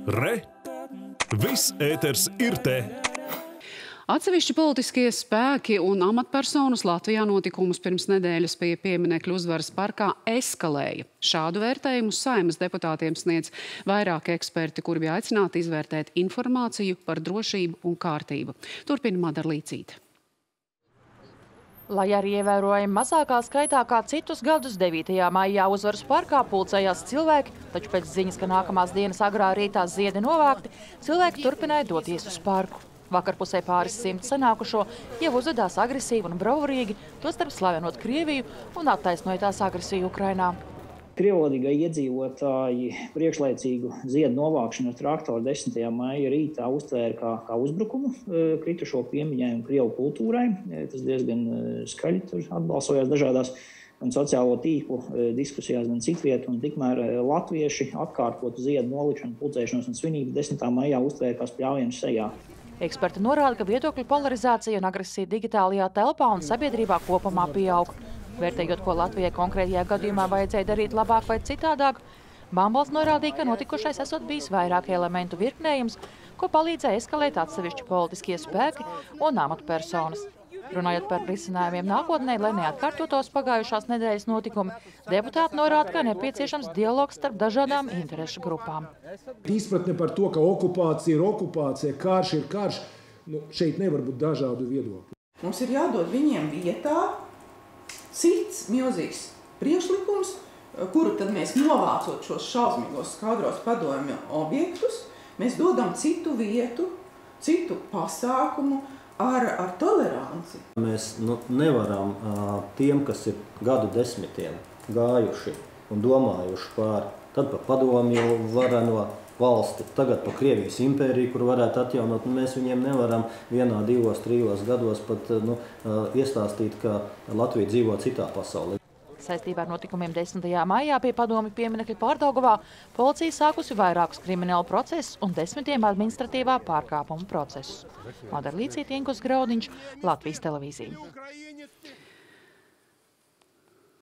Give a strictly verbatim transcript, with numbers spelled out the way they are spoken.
Re! Viss ēters ir te! Atsevišķi politiskie spēki un amatpersonas Latvijā notikumus pirms nedēļas pie pieminekļa Uzvaras parkā eskalēja. Šādu vērtējumu Saeimas deputātiem sniedz vairāki eksperti, kuri bija aicināti izvērtēt informāciju par drošību un kārtību. Turpina Madara Līcīte. Lai arī ievērojami mazākā skaitā kā citus gadus devītajā maijā Uzvaras parkā pulcējās cilvēki, taču pēc ziņas, ka nākamās dienas agrā rītā ziedi novākti, cilvēki turpināja doties uz parku. Vakarpusē pāris simti sanākušo jau uzvedās agresīvi un bravurīgi, tostarp slavenot Krieviju un attaisnojot tās agresiju Ukrainā. Krievvalodīgie iedzīvotāji priekšlaicīgu ziedu novākšanu ar traktoru desmitajā maija rītā uztvēra kā, kā uzbrukumu kritušo piemiņai un Krievu kultūrai. Tas diezgan skaļi tur atbalsojās dažādās gan sociālo tīklu diskusijās, gan citviet, un tikmēr latvieši atkārtotu ziedu nolikšanu, pulcēšanos un svinību desmitā maijā uztvēra kā spļāvienu sejā. Eksperti norāda, ka viedokļu polarizācija un agresija digitālajā telpā un sabiedrībā kopumā pieaug. Vērtējot, ko Latvijai konkrētajā gadījumā vajadzēja darīt labāk vai citādāk, Bambalts norādīja, ka notikušais esot bijis vairāk elementu virknējums, ko palīdzēja eskalēt atsevišķi politiskie spēki un amatpersonas. Runājot par risinājumiem nākotnē, lai neatkārtotos pagājušās nedēļas notikumi, deputāti norāda, ka nepieciešams dialogs starp dažādām interešu grupām. Izpratne par to, ka okupācija ir okupācija, karš ir karš, nu, šeit nevar būt dažādu viedokļu. Mums ir jādod viņiem vietā cits milzīgs priekšlikums, kuru tad mēs novācot šos šausmīgos skadros padomju objektus, mēs dodam citu vietu, citu pasākumu, Ar, ar toleranci. Mēs nu, nevaram tiem, kas ir gadu desmitiem gājuši un domājuši par, tad par padomju vareno valsti, tagad par Krievijas impēriju, kur varētu atjaunot, mēs viņiem nevaram vienā, divos, trijos gados pat nu, iestāstīt, ka Latvija dzīvo citā pasaulē. Saistībā ar notikumiem desmitajā maijā pie padomju pieminekļa Pārdaugavā policija sākusi vairākus kriminālu procesus un desmitiem administratīvā pārkāpumu procesus. Madara Līcīte, Ingus Graudiņš, Latvijas televīzija.